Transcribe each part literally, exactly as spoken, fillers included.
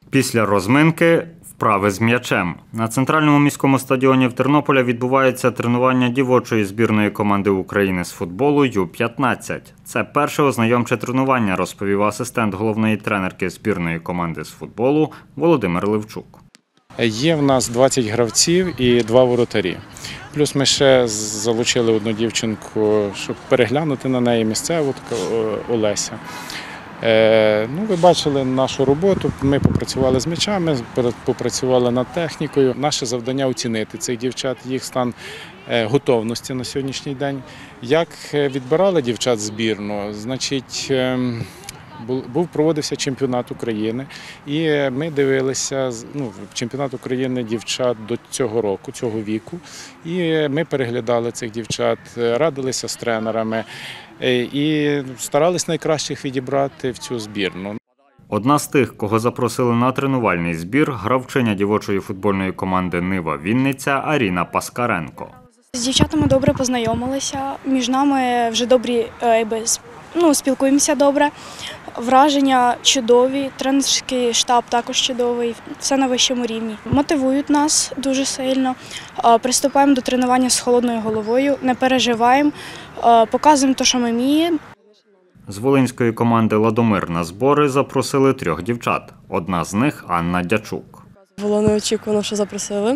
Після розминки – вправи з м'ячем. На центральному міському стадіоні в Тернополі відбувається тренування дівочої збірної команди України з футболу Ю п'ятнадцять. Це перше ознайомче тренування, розповів асистент головної тренерки збірної команди з футболу Володимир Левчук. Є в нас двадцять гравців і два воротарі. Плюс ми ще залучили одну дівчинку, щоб переглянути на неї, місцеву, така Олеся. Ну, ви бачили нашу роботу, ми попрацювали з м'ячами, попрацювали над технікою. Наше завдання – оцінити цих дівчат, їх стан готовності на сьогоднішній день. Як відбирали дівчат збірну, значить, був, проводився чемпіонат України, і ми дивилися, ну, чемпіонат України дівчат до цього року, цього віку, і ми переглядали цих дівчат, радилися з тренерами і старались найкращих відібрати в цю збірну. Одна з тих, кого запросили на тренувальний збір, гравчиня дівочої футбольної команди «Нива Вінниця» Аріна Паскаренко. З дівчатами добре познайомилися, між нами вже добрі, ну, спілкуємося добре, враження чудові, тренерський штаб також чудовий, все на вищому рівні. Мотивують нас дуже сильно, приступаємо до тренування з холодною головою, не переживаємо, показуємо те, що ми вміємо. З волинської команди «Ладомир» на збори запросили трьох дівчат. Одна з них – Анна Дячук. Було неочікувано, що запросили.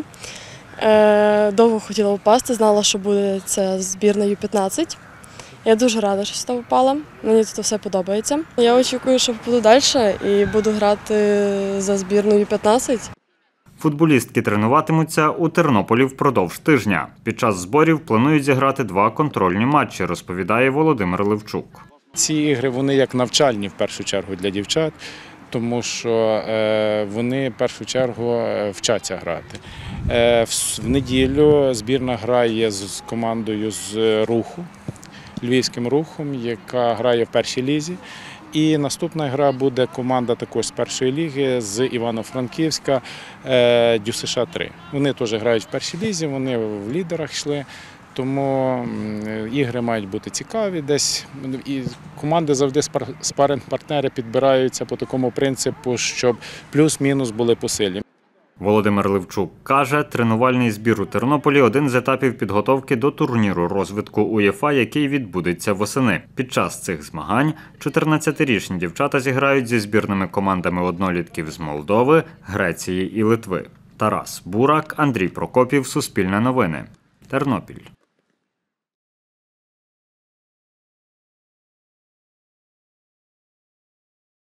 Довго хотіла попасти, знала, що буде ця збірна Ю п'ятнадцять. Я дуже рада, що сюди попала, мені тут все подобається. Я очікую, що буду далі і буду грати за збірну Ю п'ятнадцять. Футболістки тренуватимуться у Тернополі впродовж тижня. Під час зборів планують зіграти два контрольні матчі, розповідає Володимир Левчук. Ці ігри, вони як навчальні в першу чергу для дівчат, тому що вони в першу чергу вчаться грати. В неділю збірна грає з командою з Руху, Львівським Рухом, яка грає в першій лізі. І наступна гра буде команда також з першої ліги, з Івано-Франківська, Дю Се Ша три. Вони теж грають в першій лізі, вони в лідерах йшли, тому ігри мають бути цікаві десь. І команди завжди, спаринг-партнери підбираються по такому принципу, щоб плюс-мінус були посильні. Володимир Левчук каже, тренувальний збір у Тернополі – один з етапів підготовки до турніру розвитку УЄФА, який відбудеться восени. Під час цих змагань чотирнадцятирічні дівчата зіграють зі збірними командами однолітків з Молдови, Греції і Литви. Тарас Бурак, Андрій Прокопів, Суспільне новини, Тернопіль.